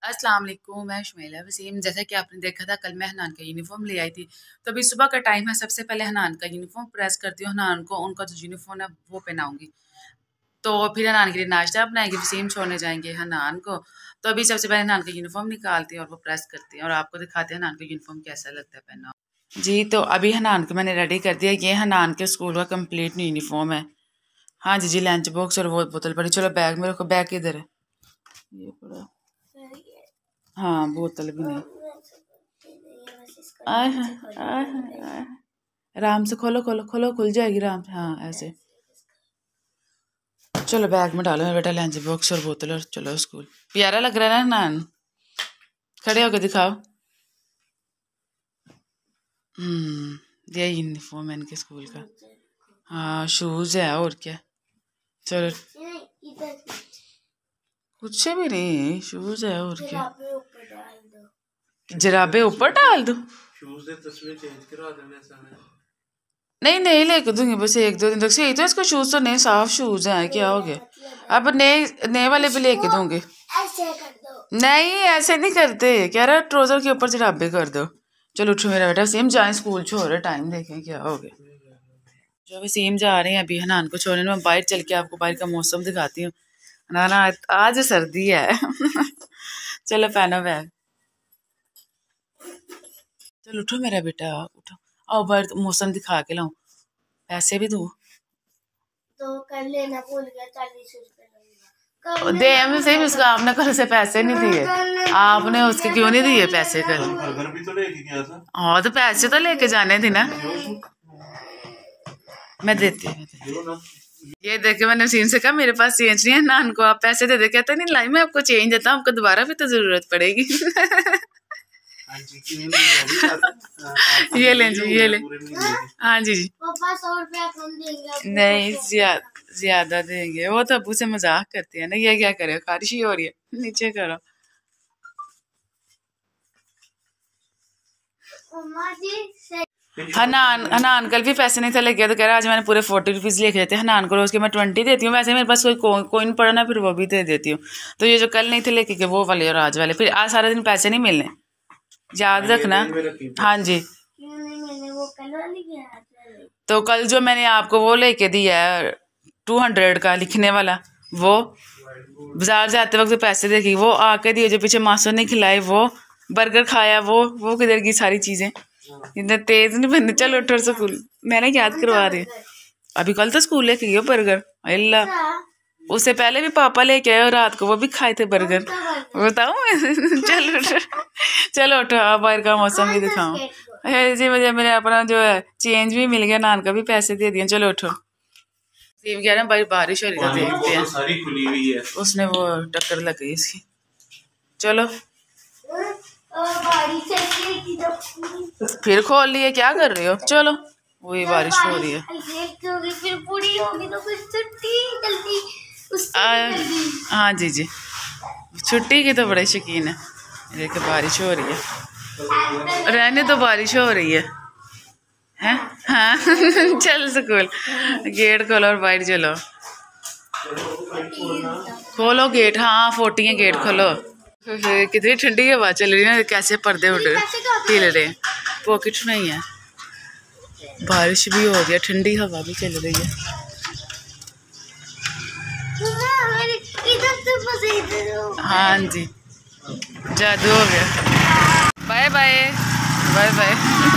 अस्सलाम वालेकुम, मैं शुमेला वसीम। जैसा कि आपने देखा था कल मैं हनान का यूनिफॉर्म ले आई थी। तो अभी सुबह का टाइम है, सबसे पहले हनान का यूनिफॉर्म प्रेस करती हूँ, हनान को उनका जो यूनिफॉर्म है वो पहनाऊंगी। तो फिर हनान के लिए नाश्ता बनाएंगे, वसीम छोड़ने जाएंगे हनान को। तो अभी सबसे पहले हनान का यूनिफॉर्म निकालती हैं और वो प्रेस करती हैं और आपको दिखाते हैं हनान का यूनिफॉर्म कैसा लगता है पहना। जी, तो अभी हनान को मैंने रेडी कर दिया। ये हनान के स्कूल का कंप्लीट यूनिफॉर्म है। हाँ जी, लंच बॉक्स और वो बोतल पड़ी। चलो बैग में रखो, बैग किधर है? ये पड़ा। हाँ, बोतल भी नहीं। आय हाय, आय हाय, आय। आराम से खोलो खोलो खोलो, खुल जाएगी आराम से। हाँ ऐसे। चलो बैग में डालो मेरा बेटा लंच बॉक्स और बोतल और चलो स्कूल। प्यारा लग रहा है ना नान? खड़े होके दिखाओ। ये यूनिफॉर्म है इनके स्कूल का। हाँ शूज है और क्या। चलो कुछ भी नहीं, शूज है और क्या। जराबे ऊपर डाल दो। नहीं नहीं लेके दूंगी, बस एक दो दिन तक सही। तो इसको शूज तो नहीं, साफ शूज हैं, क्या हो गया? अब नए नए वाले भी लेके दूंगी। नहीं ऐसे नहीं करते, कह रहा ट्राउजर के ऊपर जराबे कर दो। चलो उठो मेरा बेटा, वसीम जाए स्कूल छोड़, टाइम देखें क्या हो गया। जो वसीम जा रहे हैं अभी हनान को छोड़ने। मैं बाहर चल के आपको बाहर का मौसम दिखाती हूँ। ना ना आज सर्दी है। चलो पहनो बैग। चलो उठो मेरा बेटा, उठो। आओ बाहर मौसम दिखा के लाऊं, पैसे भी दूं। तो कर लेना, भूल गया 40 रुपए दे हमें सही। उसका आपने कल से पैसे नहीं दिए, आपने उसके क्यों नहीं दिए पैसे कल? बर्गर भी तो लेके गया था। हाँ तो पैसे तो लेके जाने थे ना। मैं देती हूँ। ये देखे मैंने सीन से कहा मेरे पास चेंज नहीं है, नान को आप पैसे दे दे। कहता नहीं लाई, मैं आपको चेंज देता हूँ, आपको दोबारा भी तो जरूरत पड़ेगी। ये लें जी, ये लें। हाँ जी जी। पापा 100 रुपया कम देंगे? नहीं ज्यादा देंगे, वो तो अबू से मजाक करते हैं ना। ये क्या करे, खारिश ही हो रही है, नीचे करो। हनान हनान कल भी पैसे नहीं थे लगे, तो कह रहा आज मैंने पूरे 40 रुपीज लेके देते हनान को। रोज के मैं 20 देती हूँ, वैसे मेरे पास कोई कोइन पड़ा ना, फिर वो भी दे देती हूँ। तो ये जो कल नहीं थे लेके के वो वाले और आज वाले, फिर आज सारा दिन पैसे नहीं मिलने, याद रखना। हाँ जी। तो कल जो मैंने आपको वो लेके दिया है 200 का लिखने वाला, वो बाजार जाते वक्त पैसे देगी, वो आके दिए। जो पीछे मासूम ने खिलाए, वो बर्गर खाया, वो किधर की सारी चीजें। इतना तेज नहीं बनने। चलो उठो स्कूल, मैंने याद करवा रही। अभी कल तो स्कूल लेके गए बर्गर, अल्लाह। उससे पहले भी पापा लेके आए और रात को वो भी खाए थे बर्गर, बताऊं? चलो चलो उठो, आप बाहर का मौसम भी दिखाऊं। इसी वजह मेरे अपना जो है चेंज भी मिल गया, नान का भी पैसे दे दिए। चलो उठो। सीम कह रहे हैं भाई बारिश हो रही है, देखते हैं। सारी खुली हुई है, उसने वो टक्कर लग गई इसकी। चलो फिर खोल लिए, क्या कर रहे हो? चलो वही बारिश हो रही है। हाँ जी जी, छुट्टी की तो बड़े शौकीन है। देखिए बारिश हो रही है, रहने तो बारिश हो रही है हैं। हाँ चल स्कूल, गेट खोलो और बाहर चलो। खोलो गेट, हाँ 40 है, गेट खोलो। कितनी ठंडी हवा चल रही है ना, कैसे पर्दे उड़ हिल रहे। पॉकेट में ही है, बारिश भी हो रही है, ठंडी हवा भी चल रही है। हाँ जी, जादू हो गया। Bye bye bye bye.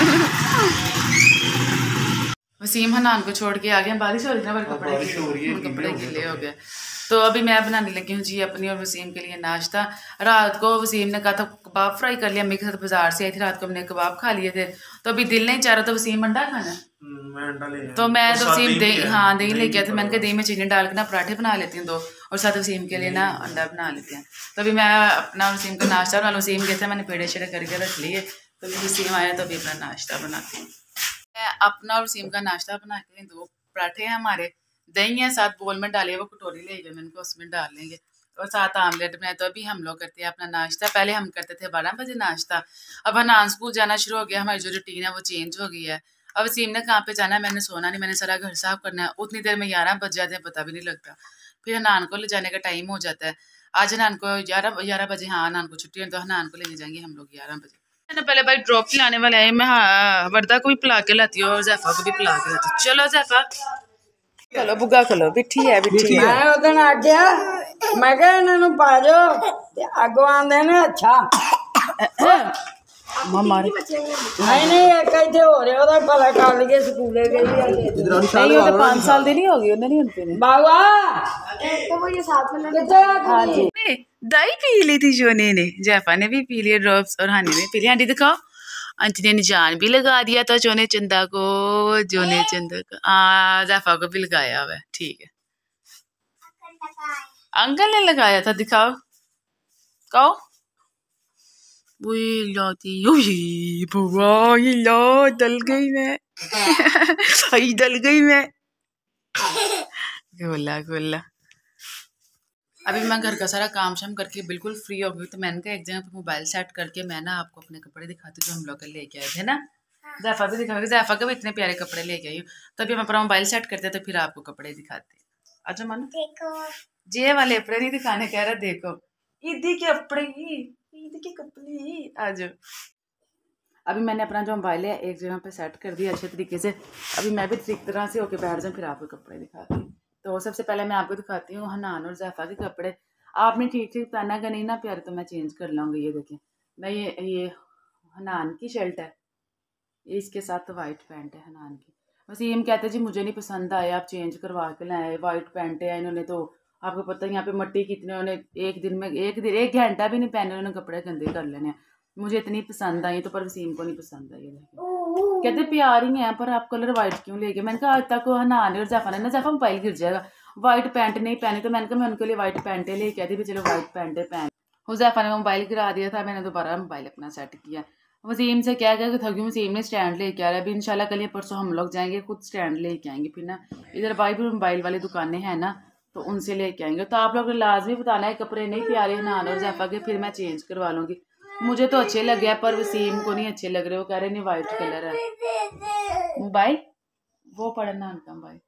Wasim Hanan को छोड़ के आ गए। बारिश हो रही है ना, कपड़े गिले हो गए। तो अभी मैं बनाने लगी हूँ जी अपनी और वसीम के लिए नाश्ता। रात को वसीम ने कहा था कबाब फ्राई कर लिया, मेरे साथ बाजार से आई थी रात को, हमने कबाब खा लिए थे। तो अभी दिल नहीं चाह रहा, तो वसीम अंडा खाना। तो मैं तो वसीम दही, हाँ दही लेके आया था। मैंने कहा दही में चीनी डाल के ना पराठे बना लेती हूँ दो, और साथ वसीम के लिए ना अंडा बना लेते हैं। तो अभी मैं अपना वसीम का नाश्ता बना लूँ। वसीम कहते हैं मैंने पेड़े शेड़े करके रख लिए, तो अभी वसीम आया तो अभी अपना नाश्ता बनाती हूँ। मैं अपना और वसीम का नाश्ता बना के, 2 पराठे हैं हमारे, दही है साथ बोल में डाले, वो कटोरी ले गए, मैंने उसमें डाल लेंगे, और साथ आमलेट में। तो अभी हम लोग करते हैं अपना नाश्ता। पहले हम करते थे 12 बजे नाश्ता, अब हनान स्कूल जाना शुरू हो गया, हमारी जो रूटीन है वो चेंज हो गई है। अब वसीम ने कहाँ पे जाना है, मैंने सोना नहीं, मैंने सारा घर साफ करना है। उतनी देर में 11 बज जाते हैं, पता भी नहीं लगता। फिर हनान को ले जाने का टाइम हो जाता है। आज हनान को 11 बजे, हाँ हनान को छुट्टी है तो हनान को लेने जाएंगे हम लोग 11 बजे। मैंने पहले भाई ड्रॉप पिलाने वाले आए, मैं हाँ वर्दा को भी पिला के लाती हूँ और जैफा को भी पिला के लाती हूँ। चलो जैफा चलो बुग्गा खलो, बिठी है बिठी है। मैं उदन आ गया, मैं कहा इन्होंने पा जाओ अगो आंदे ने अच्छा मारे नहीं ये कैसे हो रहे हो भला कल के स्कूले गई नहीं, वो तो 5 साल दी नहीं होगी उन्हें नहीं उनके बाबा तो वो ये साथ में कितने हाँ जी दही पी ली थी जोने ने, जैफा ने भी पी लिया ड्रॉप्स और हानी ने पी लिया। आंटी दिखाओ, आंटी ने निजान भी लगा दिया था जोने चंदा को, जोने चंदा को जैफा को भी लगाया हुआ है। ठीक है अंकल ने लगाया था, दिखाओ कहो। वही लाती बुआ, ये ला डल गई मैं डल गई मैं गोला गोला। अभी मैं घर का सारा काम शाम करके बिल्कुल फ्री हो गई, तो मैंने कहा एक जगह पे मोबाइल सेट करके मैं ना आपको अपने कपड़े दिखाती हूँ जो हम लोग लेके आए थे ना। जैफा भी दिखाओगे, जैफा के भी इतने प्यारे कपड़े लेके आई हूँ, तभी हम अपना मोबाइल सेट करते तो फिर आपको कपड़े दिखाते। अच्छा मानो देखो, जे वाले कपड़े नहीं दिखाने कह रहा, देखो ईदी के कपड़े, ईद के कपड़े आज। अभी मैंने अपना जो मोबाइल है एक जगह पे सेट कर दिया अच्छे तरीके से। अभी मैं भी ठीक तरह से होके बैठ जाऊँ फिर आपको कपड़े दिखाती हूँ। तो सबसे पहले मैं आपको दिखाती हूँ हनान और जैफा के कपड़े। आपने ठीक ठीक पहना अगर नहीं ना प्यारे तो मैं चेंज कर लाऊंगी। ये देखें, मैं ये हनान की शर्ट है, ये इसके साथ वाइट पैंट है हनान की। बस ये कहते जी मुझे नहीं पसंद आया, आप चेंज करवा के लाए। वाइट पैंट है इन्होंने, तो आपको पता है यहाँ पे मट्टी कितने, उन्होंने एक दिन में एक घंटा भी नहीं पहने उन्होंने कपड़े गंदे कर लेने। मुझे इतनी पसंद आई तो पर वसीम को नहीं पसंद आई। कहते प्यार ही है पर आप कलर वाइट क्यों ले गए। मैंने कहा आज तक हनान और जैफा ने ना, जैफा मोबाइल गिर जाएगा, वाइट पैंट नहीं पहनी, तो मैंने कहा मैं उनके लिए वाइट पैंटे लेके आई थी, चलो वाइट पैंटे पहन। हुजैफा ने मोबाइल गिरा दिया था, मैंने दोबारा मोबाइल अपना सेट किया। वसीम से क्या कि थकी वसीम ने स्टैंड लेके आ रहा है। अभी इंशाल्लाह कल या परसों हम लोग जाएंगे, खुद स्टैंड लेके आएंगे। फिर ना इधर भाई भी मोबाइल वाली दुकानें हैं ना, तो उनसे लेके आएंगे। तो आप लोग लाजमी बताना है कपड़े नहीं प्यारे हनान और जैफा के, फिर मैं चेंज करवा लूँगी। मुझे तो अच्छे लगे हैं पर वसीम को नहीं अच्छे लग रहे, वो कह रहे नहीं वाइट कलर है। मोबाइल वो पढ़ना उनका मोबाइल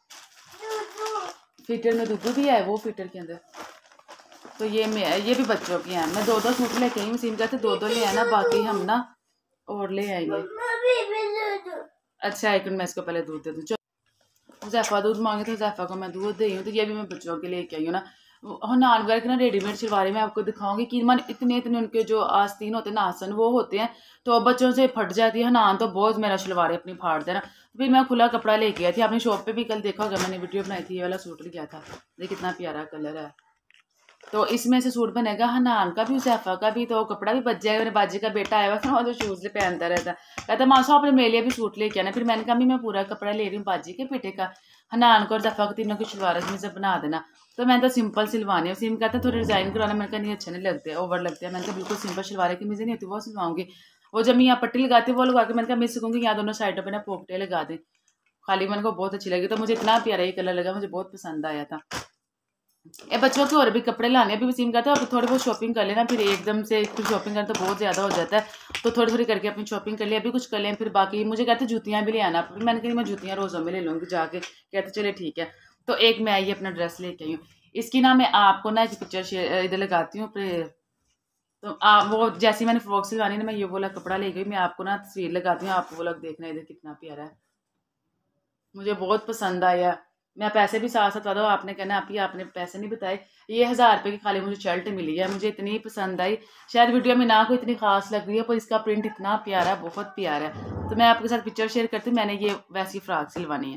फिटर में दूध भी है वो फिटर के अंदर। तो ये भी बच्चों की हैं। मैं 2-2 सूट लेके आई, वसीम कहते 2-2 ले आना, बाकी हम ना और ले आएंगे। अच्छा एक मिनट मैं इसको पहले दूध दे दूँ। जैफा दूध मांगे तो जैफा को मैं दूध दे हूँ, तो ये भी मैं बच्चों के लेके आई हूँ ना। हनान वगैरह के ना रेडीमेड शलवारे में आपको दिखाऊंगी कि मन इतने इतने उनके जो आस्तीन होते हैं ना, आसन वो होते हैं, तो बच्चों से फट जाती है। हनान तो बहुत मेरा शलवारे अपनी फाड़ देना। फिर मैं खुला कपड़ा लेके आई थी, अपनी शॉप पे भी कल देखा होगा मैंने वीडियो बनाई थी, ये वाला सूट लिया था, देखिए कितना प्यारा कलर है। तो इसमें से सूट बनेगा हनान का भी जैफा का भी, तो कपड़ा भी बच जाएगा। मेरे बाजी का बेटा आया हुआ वो तो शूज़ पहनता रहता, कहता मासा आपने मेरे लिए भी सूट लेके आना। फिर मैंने कहा मैं पूरा कपड़ा ले रही हूँ बाजी के बेटे का, हनान को और जैफा को तीनों की शलवार में से बना देना। तो मैंने तो सिंपल सिलवानी है। सिम कहता थोड़ी डिज़ाइन करवाना, मैंने कहा नहीं अच्छे नहीं लगते, ओवर लगते हैं। मैंने कहा बिल्कुल सिंपल शलवार की मीज़ें नहीं होती वो सिलवाऊंगी। वो जब मैं यहाँ पट्टी लगाती वो लगा के मैंने कहा मैं सीखूंगी यहाँ दोनों साइडों पर ना पोपटे लगा दें खाली। मैंने को बहुत अच्छी लगी, तो मुझे इतना प्यारा ये कलर लगा, मुझे बहुत पसंद आया था। ये बच्चों के और भी कपड़े लाने अभी वसीम कहता है अभी थोड़ी बहुत शॉपिंग कर लेना, फिर एकदम से फिर शॉपिंग करना तो बहुत ज़्यादा हो जाता है, तो थोड़ी थोड़ी करके अपनी शॉपिंग कर लिया। अभी कुछ कर लें फिर बाकी मुझे कहते जूतियाँ भी ले आना। फिर मैंने कहा मैं जूतियाँ रोज़ों में ले लूँगी जाके, कहते चले ठीक है। तो एक मैं ये अपना ड्रेस लेके आई हूँ, इसकी ना मैं आपको ना एक पिक्चर शेयर इधर लगाती हूँ। तो आप वो जैसी मैंने फ्रॉक सिलवानी ना, मैं ये वाला कपड़ा ले गई, मैं आपको ना तस्वीर लगाती हूँ, आपको वो लोग देखना इधर कितना प्यारा है, मुझे बहुत पसंद आया। मैं पैसे भी साथ साथ बता दो, आपने कहना आप ही आपने पैसे नहीं बताए। ये 1000 रुपये की खाली मुझे शर्ट मिली है, मुझे इतनी पसंद आई। शायद वीडियो में ना कोई इतनी खास लग रही है पर इसका प्रिंट इतना प्यारा है, बहुत प्यारा है। तो मैं आपके साथ पिक्चर शेयर करती हूँ, मैंने ये वैसी फ्रॉक सिलवानी है।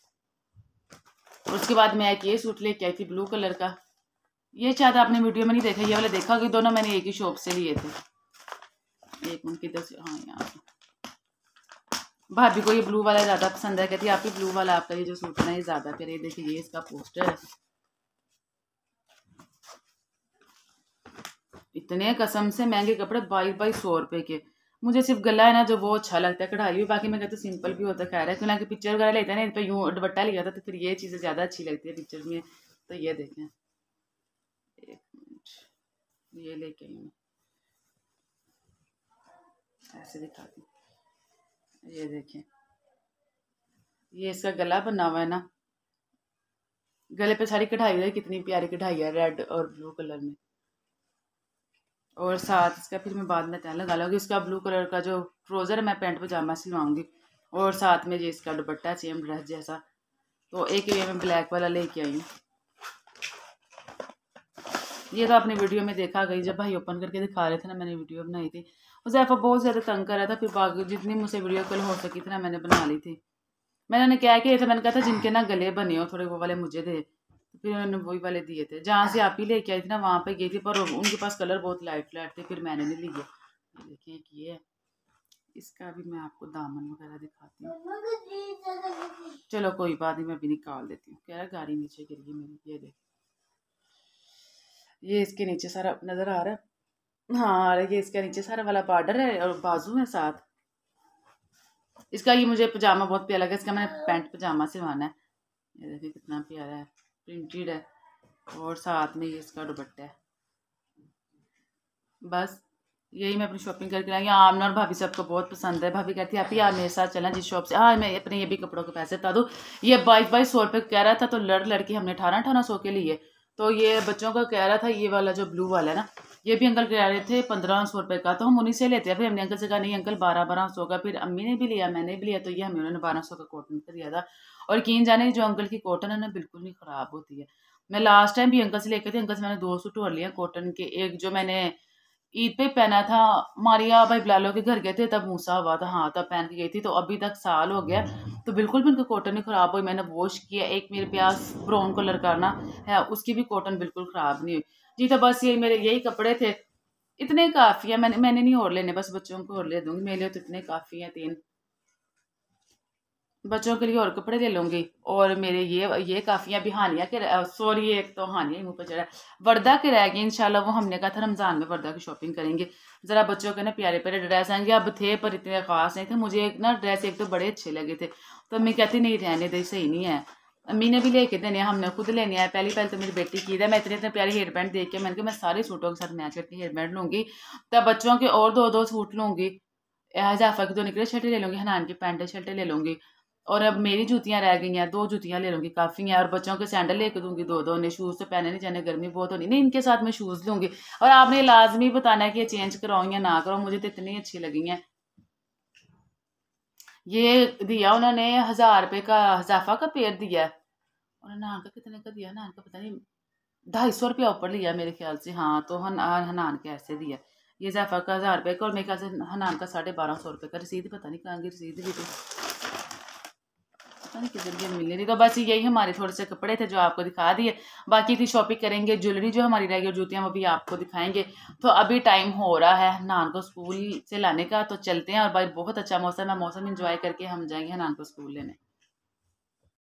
उसके बाद मैं एक ये सूट लेके आई थी ब्लू कलर का, ये शायद आपने वीडियो में नहीं देखा, ये वाला देखा कि दोनों मैंने एक ही शॉप से लिए थे। एक मिनट किधर से, हाँ यहाँ से। भाभी को ये ब्लू वाला ज़्यादा पसंद है, कहती है आप ही ब्लू वाला आपका ये जो सूट है ना ये ज़्यादा प्यारा। ये देखिए ये इसका पोस्टर है, इतने कसम से महंगे कपड़े 2200 रुपये के। मुझे सिर्फ गला है ना जो वो अच्छा लगता है, कढ़ाई भी बाकी मैं कहती हूँ सिंपल भी होता है, खैर है क्यों ना कि पिक्चर वगैरह लेते हैं ना, इन पर यूँ दुपट्टा लिया था तो फिर ये चीज़ें ज़्यादा अच्छी लगती है पिक्चर में। तो ये देखें, एक मिनट ये लेके आई हूँ, ऐसे दिखाती हूँ, ये देखें ये इसका गला बना हुआ है ना, गले पे सारी कढ़ाई है, कितनी प्यारी कढ़ाई है रेड और ब्लू कलर में। और साथ इसका फिर मैं बाद में तैन लगा लूँगी। इसका ब्लू कलर का जो ट्राउज़र है मैं पैंट पजामा सिलवाऊंगी, और साथ में ये इसका दुपट्टा सेम ड्रेस जैसा। तो एक ये मैं ब्लैक वाला लेके आई हूँ। ये तो आपने वीडियो में देखा गई, जब भाई ओपन करके दिखा रहे थे ना, मैंने वीडियो बनाई थी। हुज़ैफा बहुत ज़्यादा तंग कर रहा था, फिर बाकी जितनी मुझसे वीडियो कॉल हो सकी थी ना मैंने बना ली थी। मैंने उन्हें क्या किया था, मैंने कहा था जिनके ना गले बने हो थोड़े वो वाले मुझे दे, तो फिर उन्होंने वही वाले दिए थे। जहाँ से आप ही लेके आई थी ना वहाँ पे गई थी, पर उनके पास कलर बहुत लाइट लाइट थे, फिर मैंने नहीं लिए। देखिए कि ये इसका भी मैं आपको दामन वगैरह दिखाती हूँ। चलो कोई बात नहीं, मैं भी निकाल देती हूँ। कह रहा गाड़ी नीचे गिर गई मेरी। ये देख, ये इसके नीचे सारा नज़र आ रहा है। हाँ, ये इसके नीचे सारा वाला बॉर्डर है और बाजू है साथ। इसका ये मुझे पजामा बहुत प्यारा लगा, इसका मैंने पैंट पजामा सिलवाना है। ये देखिए कितना प्यारा है, प्रिंटेड है, और साथ में ये इसका दुपट्टा है। बस यही मैं अपनी शॉपिंग करके लाई। आमना और भाभी सबको बहुत पसंद है। भाभी कहती है आप ही यार मेरे साथ चलें जिस शॉप से। हाँ, मैं अपने ये भी कपड़ों के पैसे बता दूँ। ये 2200 रुपये कह रहा था, तो लड़की हमने 1800 के लिए। तो ये बच्चों का कह रहा था, ये वाला जो ब्लू वाला है ना, ये भी अंकल कह रहे थे 1500 रुपये का, तो हम उन्हीं से लेते हैं। फिर हमने अंकल से कहा नहीं अंकल 1200 का। फिर अम्मी ने भी लिया, मैंने भी लिया, तो ये हमें उन्होंने 1200 का कॉटन का दिया था। और यकीन जाने जो अंकल की कॉटन है ना बिल्कुल नहीं ख़राब होती है। मैं लास्ट टाइम भी अंकल से लेकर थी, अंकल से मैंने 2 सूट और लिया कॉटन के। एक जो मैंने ईद पे पहना था, मारिया भाई बिलालो के घर गए थे तब मूसा हुआ था, हाँ तब पहन के गई थी। तो अभी तक साल हो गया, तो बिल्कुल भी उनका कॉटन नहीं ख़राब हुई। मैंने वॉश किया। एक मेरे पास ब्राउन कलर का ना है, उसकी भी कॉटन बिल्कुल ख़राब नहीं हुई जी। तो बस ये मेरे यही कपड़े थे, इतने काफ़ी है। मैंने नहीं और लेने, बस बच्चों को और ले दूँगी। मेरे लिए तो इतने काफ़ी हैं, 3 बच्चों के लिए और कपड़े ले लूँगी। और मेरे ये काफ़ी हैं। अभी हानिया के सॉरी, एक तो हानिया मुँह पर चढ़ा, वर्दा के रह गए इंशाल्लाह। वो हमने कहा था रमज़ान में वर्दा की शॉपिंग करेंगे। ज़रा बच्चों के ना प्यारे प्यारे ड्रेस आएंगे। अब थे पर इतने ख़ास नहीं थे। मुझे एक ना ड्रेस एक तो बड़े अच्छे लगे थे, तो अम्मी कहती नहीं रहने दे, सही नहीं है। अम्मी ने भी लेके देने, हमने खुद लेने आए। पहली तो मेरी बेटी की है। मैं इतने प्यारे हेयर बैंड देख के मैंने कहा मैं सारे सूटों के साथ मैच करके हेयर बैंड लूँगी। तब बच्चों के और 2 सूट लूँगी। जाफा की 2 निकले शर्टें ले लूँगी, हनान की पैंट शर्टें ले लूँगी। और अब मेरी जूतियाँ रह गई हैं, 2 जूतियाँ ले लूँगी, काफ़ी हैं। और बच्चों के सैंडल लेके दूँगी 2-2। उन्हें शूज़ तो पहने नहीं जाने, गर्मी बहुत होनी। नहीं, इनके साथ मैं शूज़ लूँगी। और आपने लाजमी बताना है कि ये चेंज कराऊँ या ना कराऊँ, मुझे तो इतनी अच्छी लगी हैं। ये दिया उन्होंने 1000 रुपये का, जाफा का पेड़ दिया है। और हनान का कितने का दिया, हनान का पता नहीं 250 रुपया ऊपर लिया मेरे ख्याल से। हाँ, तो हनान के ऐसे दिया। ये जाफा का 1000 रुपये का, और मेरे ख्याल से हनान का 1250 रुपये का। रसीद पता नहीं कहाँ की रसीद भी थी, पता नहीं किधर भी मिलनी थी। तो बस यही हमारे थोड़े से कपड़े थे जो आपको दिखा दिए। बाकी थी शॉपिंग करेंगे, ज्वेलरी जो हमारी रह गई, जूतियाँ, वो भी आपको दिखाएंगे। तो अभी टाइम हो रहा है हनान को स्कूल से लाने का, तो चलते हैं। और भाई बहुत अच्छा मौसम है, मौसम इंजॉय करके हम जाएंगे हनान को स्कूल लेने।